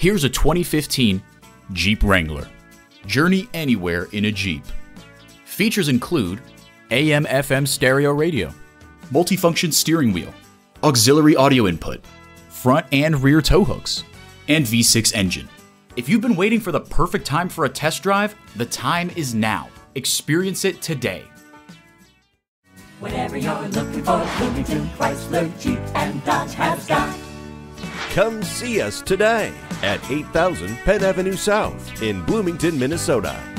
Here's a 2015 Jeep Wrangler. Journey anywhere in a Jeep. Features include AM/FM stereo radio, multifunction steering wheel, auxiliary audio input, front and rear tow hooks, and V6 engine. If you've been waiting for the perfect time for a test drive, the time is now. Experience it today. Whatever you're looking for, Bloomington, Chrysler, Jeep, and Dodge has got. Come see us today at 8000 Penn Avenue South in Bloomington, Minnesota.